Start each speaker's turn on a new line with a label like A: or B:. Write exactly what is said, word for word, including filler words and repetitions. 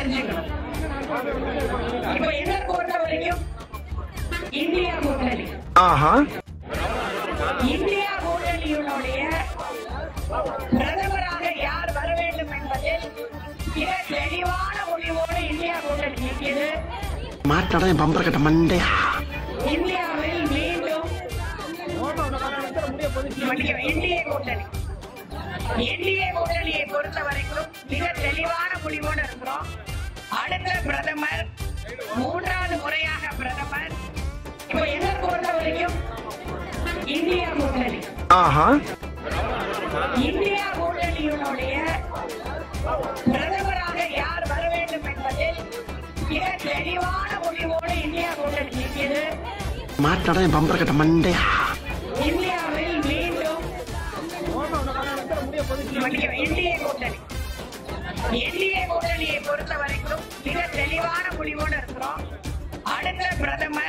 A: தெரிஞ்சுக்கணும். இப்ப என்ன பொறுத்த வரைக்கும் இந்தியா கூட்டணி இந்தியா கூட்டணியினுடைய பிரதமராக யார் வர வேண்டும் என்பதில் மிக தெளிவான முடிவோடு இந்தியா கூட்டணி நிற்கிறது. இந்தியாவில் மீண்டும் என்டிஏ கூட்டணி என்டிஏ கூட்டணியை பொறுத்த வரைக்கும் மிக தெளிவான முடிவோடு இருக்கிறோம். அடுத்த பிரதமர் மூன்றாவது முறையாக பிரதமர். இப்ப என்ன பொறுத்த வரைக்கும் இந்தியா கூட்டணி இந்தியா கூட்டணியினுடைய பிரதமராக யார் வர வேண்டும் என்பதில் மிக தெளிவான முடிவோடு இந்தியா கூட்டணி நிற்கிறது. இந்தியாவில் மீண்டும் என்டிஏ கூட்டணி என்டிஏ கூட்டணியை பொறுத்த வரைக்கும் மிக தெளிவான முடிவோடு இருக்கிறோம். அடுத்த பிரதமர்